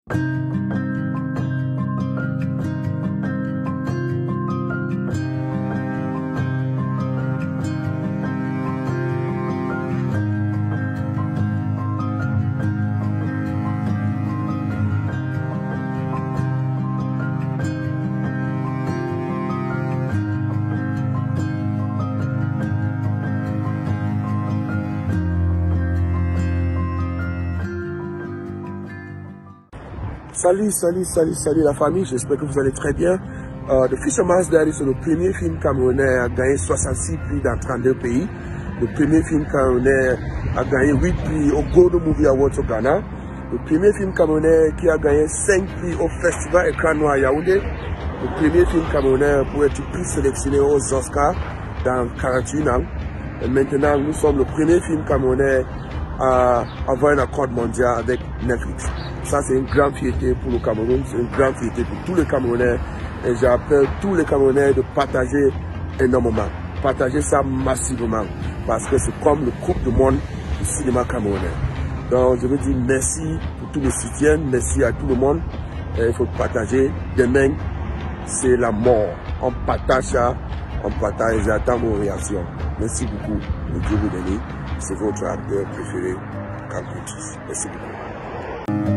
Salut la famille, j'espère que vous allez très bien. The Fisherman's Diary, c'est le premier film camerounais à gagner 66 prix dans 32 pays. Le premier film camerounais a gagné 8 prix au Golden Movie Awards au Ghana. Le premier film camerounais qui a gagné 5 prix au Festival Écran Noir à Yaoundé. Le premier film camerounais pour être plus sélectionné aux Oscars dans 41 ans. Et maintenant, nous sommes le premier film camerounais à avoir un accord mondial avec Netflix. Ça, c'est une grande fierté pour le Cameroun, c'est une grande fierté pour tous les Camerounais. Et j'appelle tous les Camerounais de partager énormément, partager ça massivement, parce que c'est comme le Coupe du Monde du cinéma camerounais. Donc, je veux dire merci pour tous les soutiens, merci à tout le monde. Et il faut partager. Demain, c'est la mort. On partage ça, on partage. J'attends vos réactions. Merci beaucoup. Le Dieu vous bénisse. C'est votre acteur préféré, Campoutis. Merci beaucoup.